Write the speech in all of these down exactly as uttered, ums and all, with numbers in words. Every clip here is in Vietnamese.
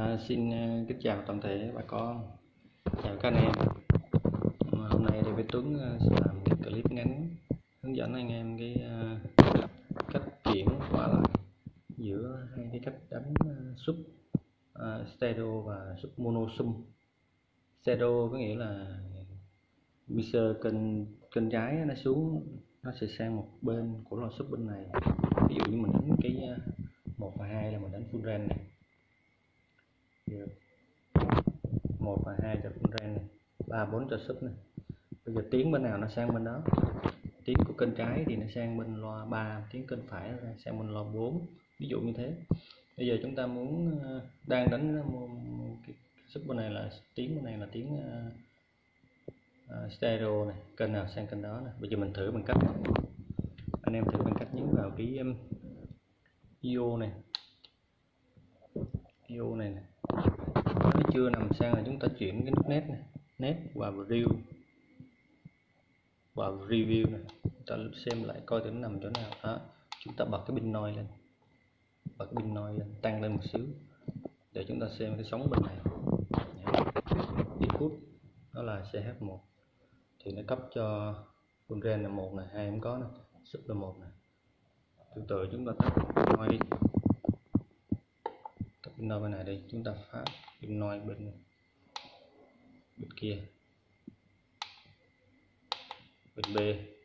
À, xin uh, kính chào toàn thể bà con, chào các anh em. À, hôm nay thì với Tuấn uh, sẽ làm cái clip ngắn hướng dẫn anh em cái uh, cách chuyển qua lại giữa hai cái cách đánh uh, sub uh, stereo và sub mono sum. Stereo có nghĩa là mixer kênh kênh trái nó xuống, nó sẽ sang một bên của loa sub bên này. Ví dụ như mình đánh cái uh, một và hai là mình đánh full range này, một và hai cho full range này, ba bốn cho sub này. Bây giờ tiếng bên nào nó sang bên đó, tiếng của kênh trái thì nó sang bên loa ba, tiếng kênh phải nó sang bên loa bốn, ví dụ như thế. Bây giờ chúng ta muốn đang đánh cái sub bên này là tiếng bên này là tiếng uh, uh, stereo này, kênh nào sang kênh đó này. Bây giờ mình thử bằng cách anh em thử bằng cách nhấn vào cái um, i o này, i o này, này. Nó chưa nằm sang là chúng ta chuyển cái nút nét này, nét và review và review này, chúng ta xem lại coi thử nó nằm chỗ nào. Đó, chúng ta bật cái pin noise lên, bật cái pin noise lên, tăng lên một xíu để chúng ta xem cái sóng bên này. Input đó là C H một thì nó cấp cho full range là một này, hai không có này, sub là một này. Từ từ chúng ta tắt noise đi, tắt pin noise bên này đi, chúng ta phát pin noise bên bên kia, bên B.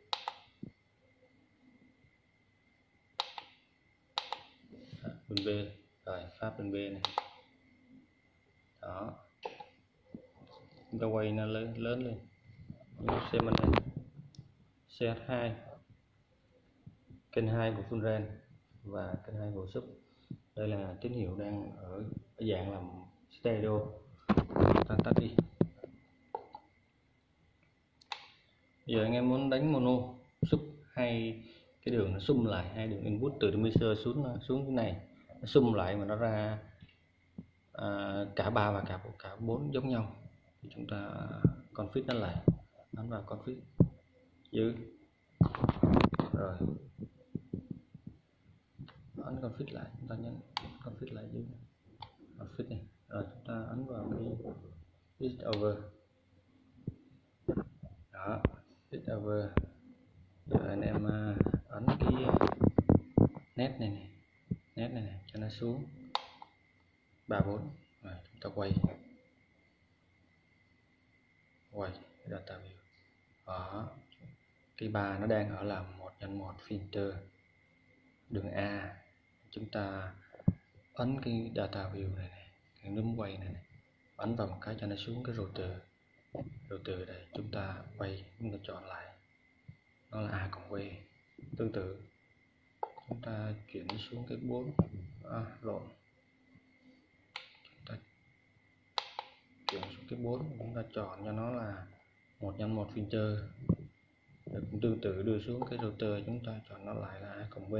À, bên B rồi, phát bên B này. Đó, chúng ta quay nó lớn lớn lên, xem bên này C H hai, kênh hai của full range và kênh hai của sub. Đây là tín hiệu đang ở dạng làm stereo. Ta tắt đi. Giờ anh em muốn đánh mono sub, hay cái đường nó sum lại, hai đường input từ mixer xuống xuống cái này nó sum lại mà nó ra à, cả ba và cả cả bốn giống nhau thì chúng ta config nó lại, ấn vào config giữ rồi, ấn config lại, chúng ta nhấn config lại giữ config này, rồi chúng ta ấn vào cái switch over. Đó, switch over. Giờ anh em ấn cái nét này này, nét này này cho nó xuống ba bốn, rồi chúng ta quay quay data view. Đó, cái ba nó đang ở là một nhân một filter đường A. Chúng ta ấn cái data view này, này cái núm quay này, này ấn vào một cái cho nó xuống cái router. Router đây chúng ta quay, chúng ta chọn lại nó là A cộng B. Tương tự chúng ta chuyển xuống cái bốn, à, lộn, chúng ta chuyển xuống cái bốn, chúng ta chọn cho nó là một nhân một filter. Rồi cũng tương tự đưa xuống cái router, chúng ta chọn nó lại là A cộng B.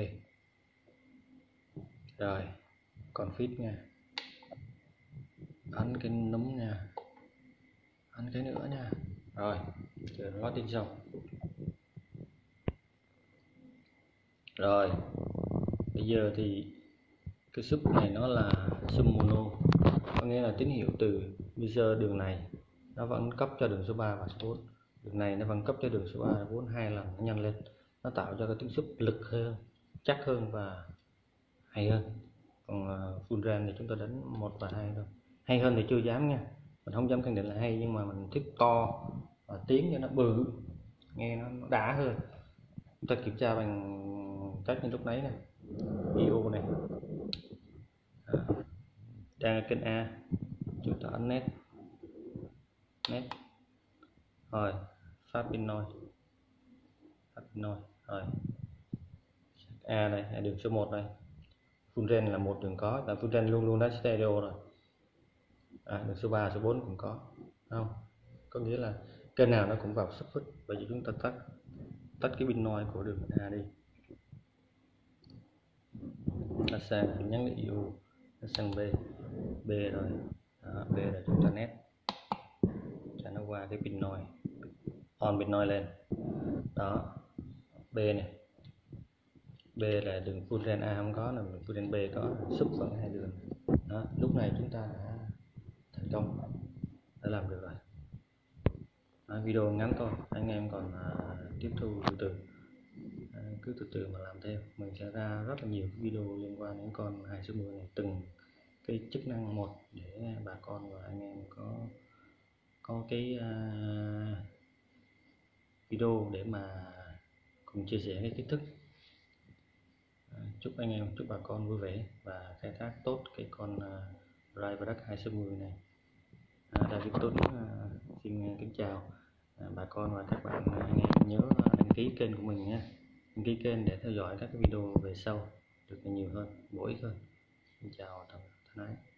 Rồi config nha, ấn cái núm nha, ấn cái nữa nha. Rồi giờ nó tin xong. Rồi bây giờ thì cái sub này nó là sub mono, có nghĩa là tín hiệu từ mixer đường này nó vẫn cấp cho đường số ba và số bốn, đường này nó vẫn cấp cho đường số ba và bốn hai lần, nó nhân lên, nó tạo cho cái tiếng sub lực hơn, chắc hơn và hay hơn. Còn uh, full range thì chúng ta đánh một và hai thôi. Hay hơn thì chưa dám nha, mình không dám khẳng định là hay, nhưng mà mình thích to và tiếng cho nó bự, nghe nó, nó đã hơn. Chúng ta kiểm tra bằng cách như lúc nãy này, i o này, à, đang ở kênh A, chúng ta ấn nét, nét, rồi phát pin noise, phát pin noise, rồi A đây, là đường số một đây, full range là một đường có, là full range luôn luôn đánh stereo rồi. À, đường số ba, số bốn cũng có, không? Có nghĩa là kênh nào nó cũng vào sub hết. Bây giờ chúng ta tắt tắt cái pin noise của đường A đi, nó sang nhấn cái i o, nó sang B, B rồi. Đó, B là chúng ta nét cho nó qua cái pin noise, on pin noise lên. Đó, B này, B là đường full range A không có, là đường full range B có, sub vẫn hai đường. Đó, lúc này chúng ta đã thành công, đã làm được rồi. À, video ngắn thôi, anh em còn à, tiếp thu từ từ, à, cứ từ từ mà làm theo. Mình sẽ ra rất là nhiều video liên quan đến con hai số mười này, từng cái chức năng một để bà con và anh em có có cái uh, video để mà cùng chia sẻ cái kiến thức. À, chúc anh em, chúc bà con vui vẻ và khai thác tốt cái con uh, Rai Product hai số mười này. À, David Tuấn uh, xin kính chào à, bà con và các bạn. Anh em nhớ đăng ký kênh của mình nhé, đăng ký kênh để theo dõi các cái video về sau được nhiều hơn, bổ ích hơn. Xin chào thân ái.